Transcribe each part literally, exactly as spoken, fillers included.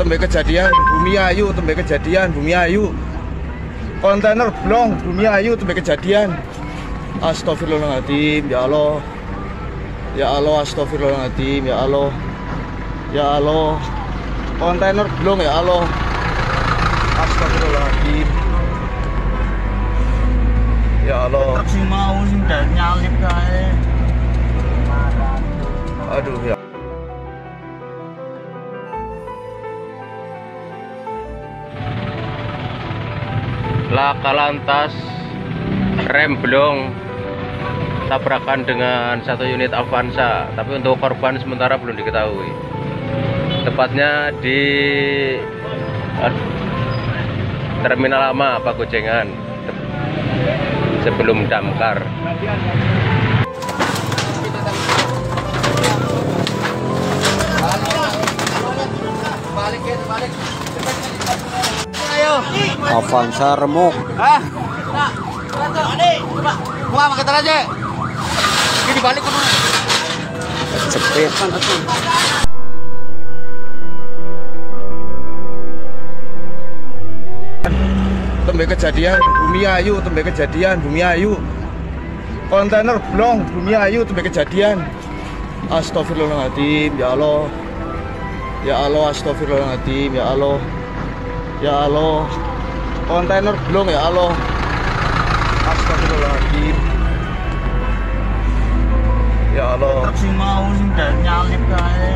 tembe kejadian Bumi Ayu, tembe kejadian Bumi Ayu. Kontainer blong Bumi Ayu, tembe kejadian. Astagfirullahaladzim, ya Allah. Ya Allah, astagfirullahaladzim, ya Allah. Ya Allah. Kontainer blong, ya Allah. Astagfirullahaladzim. Ya Allah. Sing mau sing nyalip kae. Aduh ya. Laka lantas rem blong tabrakan dengan satu unit Avanza, tapi untuk korban sementara belum diketahui. Tepatnya di Terminal Lama Pagojengan sebelum Damkar. Balik ya, balik. Avanza remuk. Hah? Nah, Ade, coba. Gua pakai tar aja. Ini dibalik kan. Cepet. Tembe kejadian Bumi Ayu, tembe kejadian Bumi Ayu. Kontainer blong Bumi Ayu, tembe kejadian. Astagfirullahaladzim, ya Allah. Ya Allah, astagfirullahaladzim, ya Allah. Ya Allah. Kontainer blong, ya Allah. Astagfirullahaladzim. Ya Allah. Sing mau sing nyalip kae.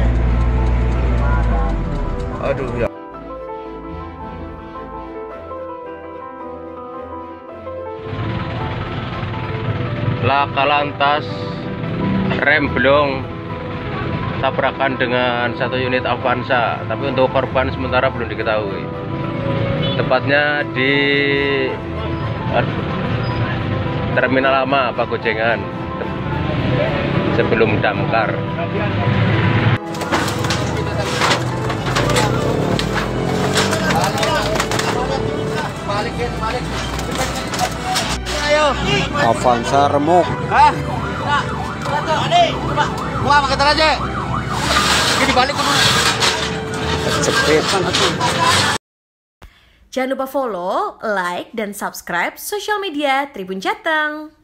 Aduh ya. Laka lantas rem blong tabrakan dengan satu unit Avanza, tapi untuk korban sementara belum diketahui. Tepatnya di Terminal Lama Pagojengan sebelum Damkar. Balik ya, balik. Avanza remuk. Hah? Nah, Ade, coba. Gua pakai tar aja. Ini dibalik kan. Cepet. Jangan lupa follow, like, dan subscribe sosial media Tribun Jateng.